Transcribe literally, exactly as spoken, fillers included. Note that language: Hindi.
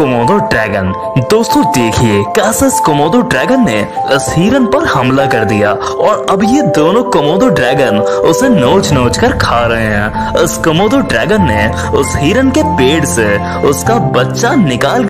Komodo dragon. दोस्तों देखिए, कैसे कोमोडो ड्रैगन ने इस हिरन पर हमला कर दिया और अब ये दोनों कोमोडो ड्रैगन उसे नोच नोच कर खा रहे हैं। इस कोमोडो ड्रैगन ने उस हिरन के पेट से उसका बच्चा निकाल